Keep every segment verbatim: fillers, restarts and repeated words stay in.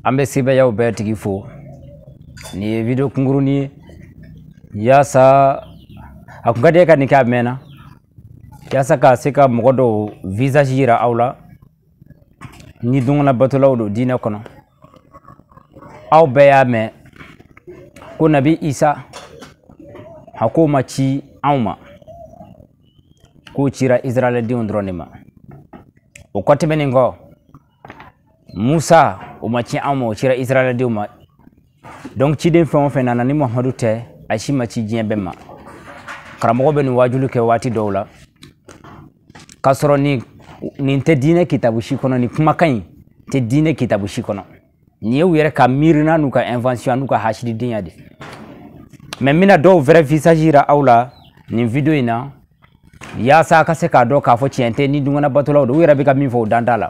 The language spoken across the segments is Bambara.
ambe sibe ya ube tigi fo ni video kunguru ni yasa akungade ka nika mena yasa ka seka mogodo visa jira aula ni dungna batula do dina kono aw be ya me ko nabi Isa hakuma ci awma ko cira Israel di ondronema o kote beningo Musa o machi awma o cira Israel di uma donc ci den fon fen nanani Muhammadu te ashima ci jien bemma karamo be ni wajulu ke wati dowla kasoro ni ni te dine kitabu shikono ni kuma kan te dine kitabu shikono ni yew yere ka mirina nuka invention nuka hashidi dinyade mais mina do vrai visage ra awla ni video ina ya sa ka se ka do ka fo ciente ni dungana batola do wera be ka min fo dandala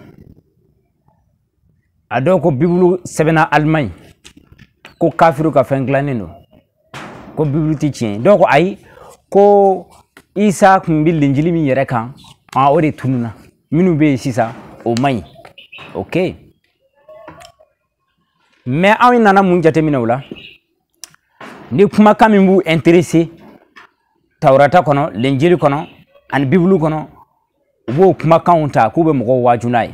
ado ko bibulu sebena almay ko kafiru ka fenglanino ko bibulu ti cien donc ay ko Isa kumbil linjili mi yere kan a ore tununa minu be sisa o may okay mais awi nana mun jate minawla ni kuma kamimbu intéressé tawrata kono linjili kono an biblu kono bo kuma kaunta ko be mo wajunai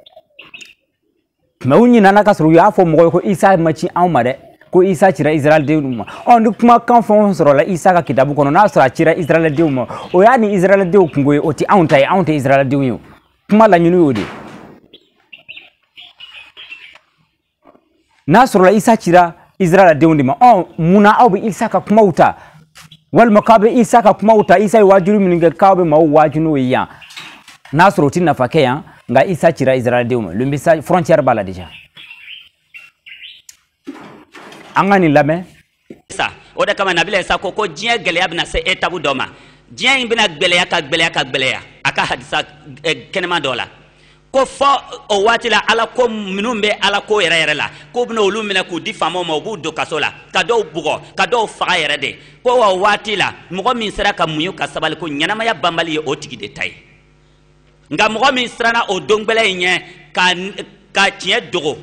mais woni nana kasru ya fo mo ko Isa machi awmade ko Isa cira Israel de uma on kuma kan fon soro la Isa ka kitabu kono na sura cira Israel de uma o ya ni Israel de kungoy oti aunta e aunta Israel de yo kuma la nyunu yodi na soro la Isa cira Israel de undima on muna awbe Isa ka kuma uta wal makabe Isa ka kuma uta Isa wajuru minga kabe ma wajunu ya na soro tin na fakeya nga Isa cira Israel de uma le message frontière bala déjà angani lame sa o da kama nabila sa ko ko jien geleya bina se etabu doma jien bina geleya ka geleya ka geleya aka hadisa kenema dola ko fo o watila ala ko minumbe ala ko yere yere la ko bina olu mina ku di famo mo bu do kasola ka do bugo ka do faga yere de ko wa watila mo min sera ka muyu ka sabal ko nyanama ya bambali o tigi de tay nga mo min sera na o dongbele nye ka ka tie dogo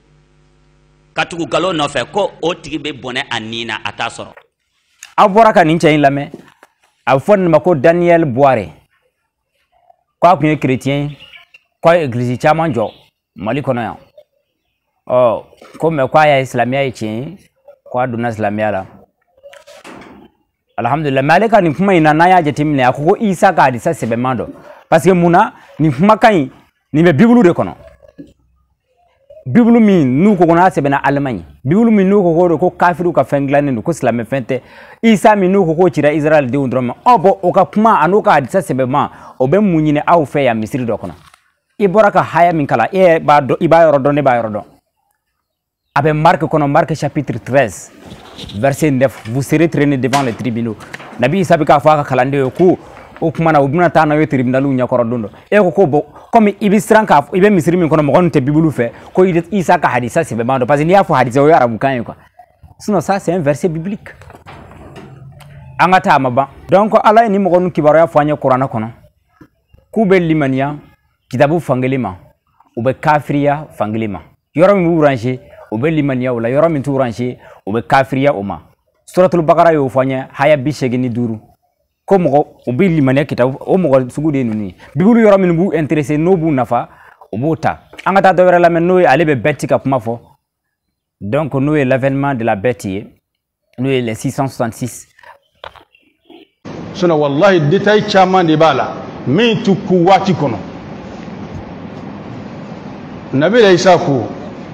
katugu galo no fe ko o tigi be boné anina ata soro abora ka nin chain lame afon mako Daniel Boire ko akunye chrétien ko église chama njo mali kono ya oh ko me kwa ya islamia ichi ko aduna islamia la alhamdulillah malika ni kuma ina na ya jetimne akoko Isa ka hadisa sebe mando parce que muna ni kuma kan ni be bibulu de kono bibulu mi nu ko na sebe na Allemagne bibulu mi nu ko ko ko kafiru ka fenglane ko islam fente Isa mi nu ko ko cira Israel de undroma obo o ka kuma anuka hadisa sebe ma obe munyine aw fe ya misiri do kono iboraka haya min kala e ba do iba yoro ne ba yoro do abe Marc kono Marc chapitre treize verset neuf vous serez traînés devant les tribunaux nabi Isa bi ka fa ka kalande ko o kuma na ubuna ta na yo tribunalu nya koro dondo e ko ko bo comme ibi stranka ibe misiri min kono mo gonte bibulu fe ko Isa ka hadisa sebe mando parce que ni afu hadisa o arabu kan quoi sinon ça c'est un verset biblique angata maba donc ala ni mo gonu kibaro ya fanya qur'ana kono kube limania kitabu fangelima ube kafiriya fangelima yoro mi urange ube limania wala yoro mi turange ube kafiriya oma suratul baqara yo fanya haya bishegini duru ko mo ube limania kitabu o mo sugude nuni bibulu yoro mi bu intéressé no bu nafa obuta angata do wera la men no alebe betika kuma fo donc nous est l'avènement de la bête nous est les six cent soixante-six sona wallahi détail chama de bala min tu kuwati kono nabi Isa ko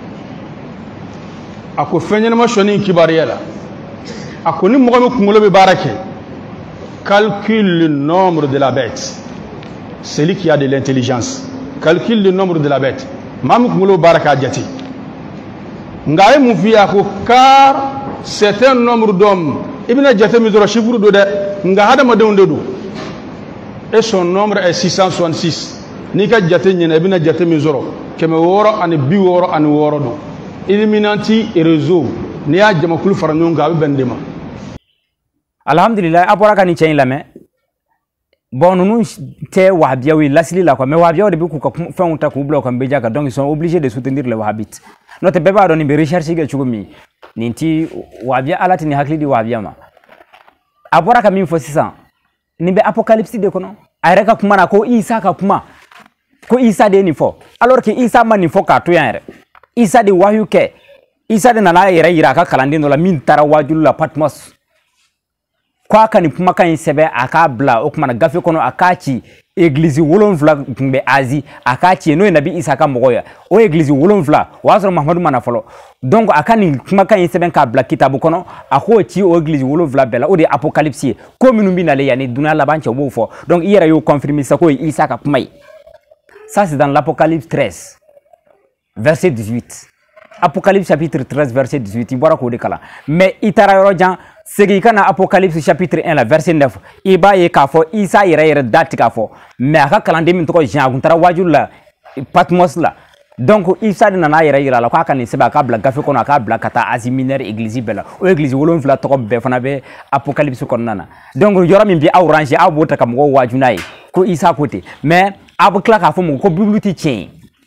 ako fenyana ma shoni kibariyala ako ni mo ko ngolo be barake calcule le nombre de la bête celui qui a de l'intelligence calcule le nombre de la bête mam ko ngolo baraka jati ngaay mu fi ako car c'est un nombre d'hommes ibna jati mi doro chiffre do de nga hada ma de do et son nombre est six cent soixante-six ni ka jati nyina ibna jati mi zoro keme woro ani bi woro ani woro do illuminati et réseau ni ya jama kul faranyo nga be bendema alhamdulillah apora kan chain lame bon nous te wahabia oui lasili la quoi mais wahabia de beaucoup ko fon ta ko bloc am beja ka donc ils sont obligés de soutenir les wahhabites note beba do ni be recherche ge chugumi ninti wahabia alati ni hakli di wahabia ma abora ka min fo sisan ni be apocalypse de kono ayre ka kuma na ko isa ka kuma ko isa de ni fo alors que isa man ni fo ka to yanre isa de wahyu ke isa de nana yere yira ka kalande no la min tara wajulu la Patmos kwa ka ni kuma kan sebe aka bla o kuma na gafe kono akachi église wolonvla kumbe azi akachi no nabi isa ka mogoya o église wolonvla wazro Muhammadu mana folo donc akani kuma kan sebe ka bla kitabu kono ako chi o église wolonvla bela o de apocalypse ko minu bi na le yani duna la banche wo fo donc yera yo confirmer ça ko isa ka kuma ça c'est dans l'Apocalypse treize verset dix-huit. Apocalypse chapitre treize verset dix-huit ibora ko de kala mais itara yoro jan segi kana Apocalypse chapitre un la verset neuf iba ye ka fo isa yere yere date ka fo mais aka kalande min to jan guntara wajul la Patmos la donc isa de nana yere yere la ko aka ni seba ka bla gafe kono aka bla kata aziminaire église bela o église wolon fla to be fana be Apocalypse kon nana donc yoro min bi orange abota kam go wajunai ko isa côté mais abukla ka fo mo ko bibliothèque tien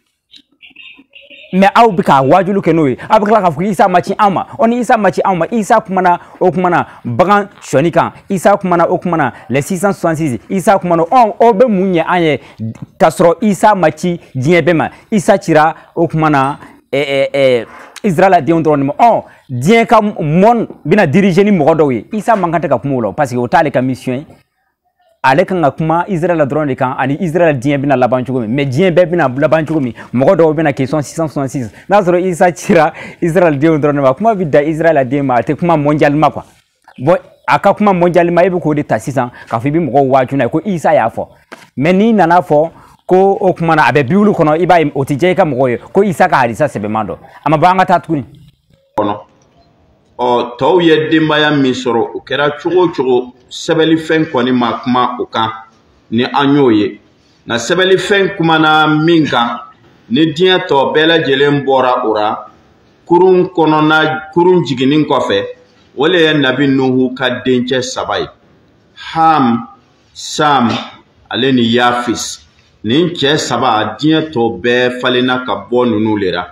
mais aw bika wajulu ke noy abukla ka fo isa machi ama on isa machi ama isa kumana o kumana bagan shonika isa kumana o kumana les six cent soixante-six isa kumana on obe munye anye kasro isa machi diebema isa tira o kumana eh eh Israël a dit on on dien ka mon bina diriger ni mogodo wi isa mangante ka kumulo parce que o tale ka mission ale kan kuma Israël a drone kan ani Israël dien bina laban chugomi mais dien be bina laban chugomi mogodo bina question six cent soixante-six nazaro isa tira Israël dien drone ma kuma bida Israël a dien ma te kuma mondialement quoi bon aka kuma mondialement ebe ko de ta six cents ka fi bi mogo wajuna ko isa ya fo mais ni nana fo ko o kuma na abe biulu kono iba otije ka mogo ko isa ka hadisa sebe mando ama banga tatkuni kono o taw ye dembaya min soro o kera chogo chogo sebeli fen koni ma kuma o kan ni anyoye na sebeli fen kuma na minga ni dia to bela jelen bora ora kurun kono na kurun jiginin kofe wole nabi nuhu ka denche sabai ham sam aleni yafis ni che saba dia to be falena ka bonu nulera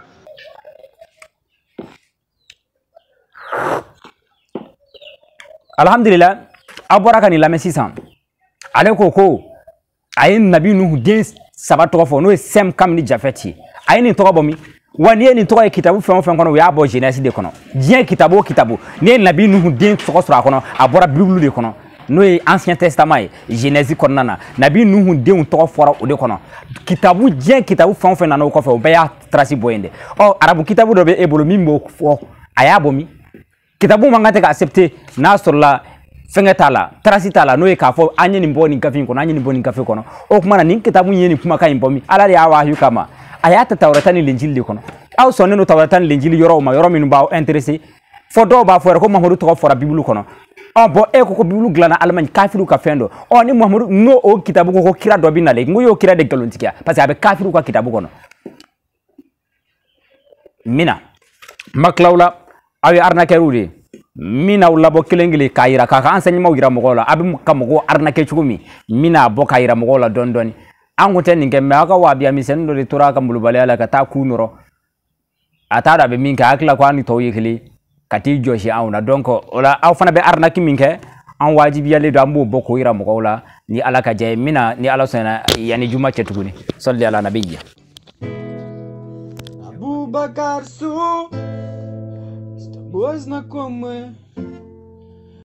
alhamdulillah abora kan la sisan ale ko ko ay nabi nuhu den sabato fo no sem kam ni jafeti ay ni to bomi wani ni to kitabu fen fen kono ya bo jeunesse de kono dien kitabu kitabu ni nabi nuhu den to sura kono abora bible de kono no ancien testament Genèse kono nana nabi nuhu den to fora o de kono kitabu dien kitabu fen fen nana ko fe o be ya traci boyende o arabu kitabu do be ebolo mimbo fo aya bomi kitabu mangate ka accepter na sur la fengetala tracitala no e ka fo anye ni mboni kafi ko anye ni mboni kafi kono o kuma na nin kitabu yeni kuma ka imbomi ala ya wa hu kama ayata tawratani linjili kono aw sonne no tawratani linjili yoro ma yoro min ba intéressé fo do ba fo ko mahmudu to fo bible kono on bo e ko ko bible glana alman kafiru ka fendo on ni mahmudu no o kitabu ko kira do binale ngoyo kira de galontikia parce que abe kafiru ko kitabu kono mina maklawla awi arnake rude mina ulabo kilengili kaira kaka enseignement gira mogola abi kamogo arnake chukumi mina bo kaira mogola dondoni angute ninge maka wabia misendo de turaka mulubale ala kata kunuro atada be minka akla kwani to yekli kati joshi auna donc ola aw fana be arnaki minke an wajibi yale do ambo boko ira mogola ni ala ka jay mina ni ala sena yani juma chetuguni salli ala nabiyya Abubakar Su с тобой знакомы